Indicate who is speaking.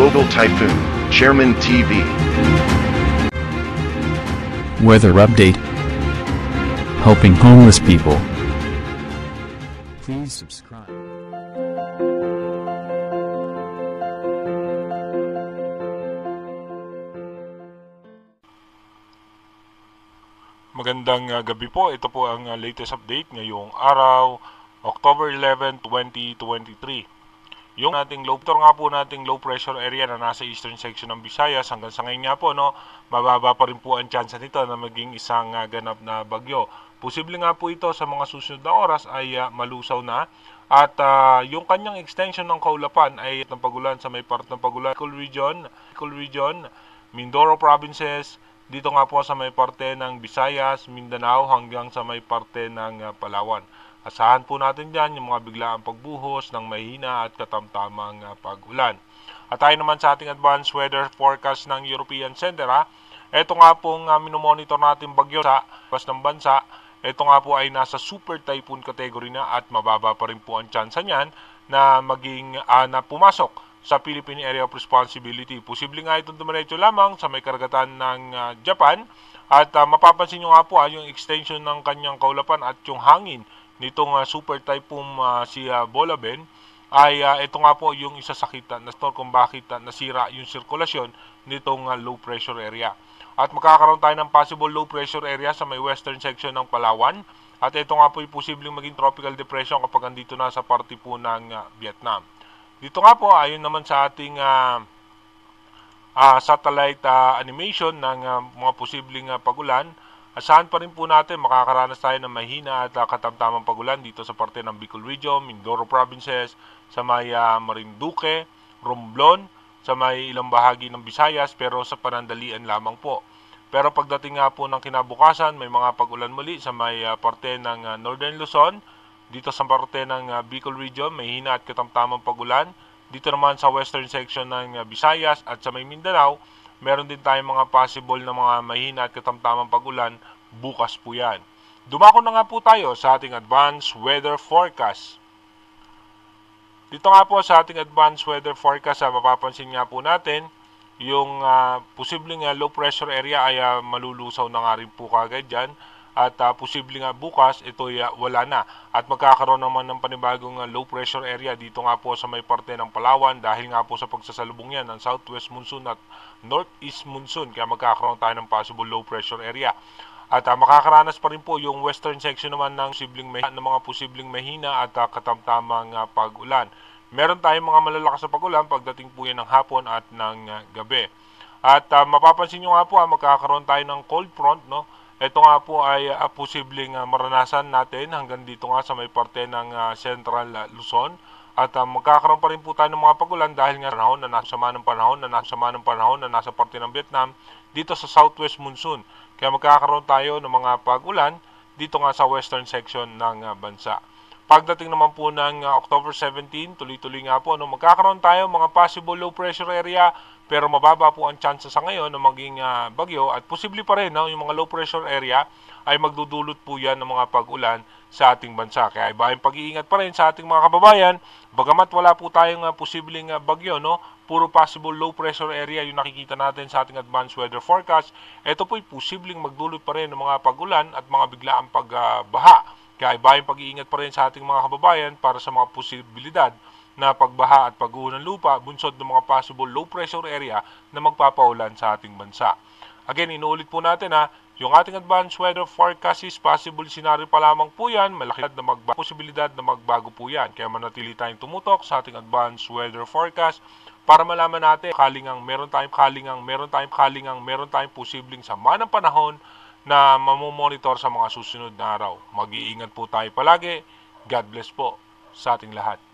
Speaker 1: Global Typhoon, Chairman TV.
Speaker 2: Weather update. Helping homeless people. Please subscribe.
Speaker 3: Magandang gabi po. Ito po ang latest update ngayong araw, October 11, 2023. Yung nating low pressure area na nasa eastern section ng Visayas hanggang sa ngayon nga po, mababa pa rin po ang chance nito na maging isang ganap na bagyo. Posible nga po ito sa mga susunod na oras ay malusaw na at yung kanyang extension ng kaulapan ay ng pagulan sa may part ng pagulan, Bicol region, Mindoro provinces, dito nga po sa may parte ng Visayas, Mindanao hanggang sa may parte ng Palawan. Asahan po natin dyan yung mga biglaang pagbuhos ng mahina at katamtamang pag-ulan. At tayo naman sa ating advanced weather forecast ng European Center. Ito nga pong minomonitor natin bagyo sa pas ng bansa. Ito nga po ay nasa super typhoon category na at mababa pa rin po ang chance niyan na maging na pumasok sa Philippine Area of Responsibility. Posible nga itong dumiretso lamang sa may karagatan ng Japan at mapapansin nyo nga po yung extension ng kanyang kaulapan at yung hangin nitong super typhoon si Bolaben ay ito nga po yung isa sa kita na store kung bakit nasira yung sirkulasyon nitong low pressure area. At magkakaroon tayo ng possible low pressure area sa may western section ng Palawan at ito nga po ay posibleng maging tropical depression kapag andito na sa parte po ng Vietnam. Dito nga po, ayon naman sa ating satellite animation ng mga posibleng pagulan, asahan pa rin po natin makakaranas tayo ng mahina at katamtamang pagulan dito sa parte ng Bicol region, Mindoro provinces, sa may Marinduque, Romblon, sa may ilang bahagi ng Visayas pero sa panandalian lamang po. Pero pagdating nga po ng kinabukasan, may mga pagulan muli sa may parte ng Northern Luzon, dito sa parte ng Bicol region, may hina at katamtamang pagulan. Dito naman sa western section ng Visayas at sa may Mindanao, meron din tayong mga possible na mga mahina at katamtamang pagulan. Bukas po yan. Dumako na nga po tayo sa ating advanced weather forecast. Dito nga po sa ating advanced weather forecast, mapapansin nga po natin, yung posibleng low pressure area ay malulusaw na nga rin po kagad dyan. At posible nga bukas, ito wala na. At magkakaroon naman ng panibagong low pressure area dito nga po sa may parte ng Palawan dahil nga po sa pagsasalubong yan ng southwest monsoon at northeast monsoon. Kaya magkakaroon tayo ng possible low pressure area. At makakaranas pa rin po yung western section naman ng mga posibleng mahina at katamtamang pag-ulan. Meron tayong mga malalakas na pag-ulan pagdating po yan ng hapon at ng gabi. At mapapansin nyo nga po, magkakaroon tayo ng cold front, Ito nga po ay posibleng maranasan natin hanggang dito nga sa may parte ng Central Luzon. At magkakaroon pa rin po tayo ng mga pagulan dahil nga nasa panahon na nasa parte ng Vietnam dito sa southwest monsoon. Kaya magkakaroon tayo ng mga pagulan dito nga sa western section ng bansa. Pagdating naman po ng October 17, tuloy-tuloy nga po, magkakaroon tayo mga possible low pressure area pero mababa po ang chance sa ngayon na maging bagyo at posible pa rin yung mga low pressure area ay magdudulot po yan ng mga pag-ulan sa ating bansa. Kaya ibayang pag-iingat pa rin sa ating mga kababayan, bagamat wala po tayong posibleng bagyo, puro possible low pressure area yung nakikita natin sa ating advanced weather forecast. Ito po ay posibleng magdulot pa rin ng mga pag-ulan at mga biglaang pagbaha. Kaya ibayang pag-iingat pa rin sa ating mga kababayan para sa mga posibilidad na pagbaha at pagguho ng lupa, bunsod ng mga possible low pressure area na magpapaulan sa ating bansa. Again, inuulit po natin yung ating advanced weather forecast is possible scenario pa lamang po yan, malaki na posibilidad na magbago po yan. Kaya manatili tayong tumutok sa ating advanced weather forecast para malaman natin meron tayong posibleng sama ng panahon na mamomonitor sa mga susunod na araw. Mag-iingat po tayo palagi. God bless po sa ating lahat.